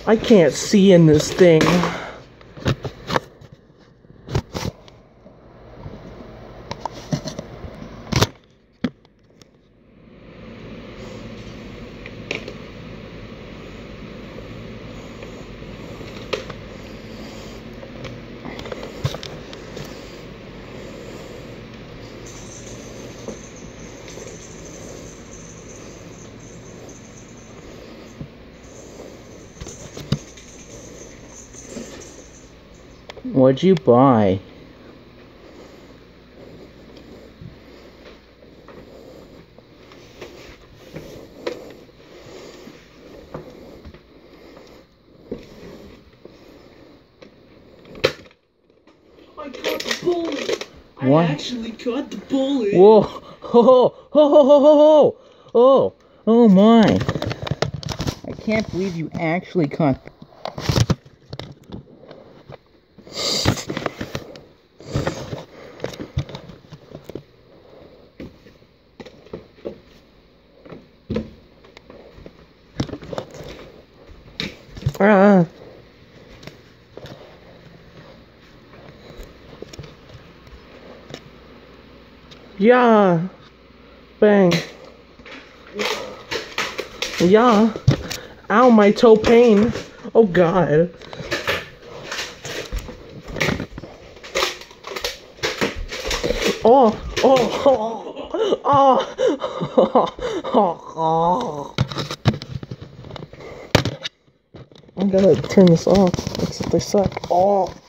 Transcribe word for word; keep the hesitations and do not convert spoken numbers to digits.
I can't see in this thing. What'd you buy? I caught the bullet! What? I actually caught the bullet! Whoa! Ho ho ho ho ho ho ho! Oh! Oh my! I can't believe you actually caught. Ah. Yeah. Bang. Yeah. Ow, my toe pain. Oh god. Oh, oh, oh, oh, oh, oh. I'm gonna turn this off, except I suck. Oh.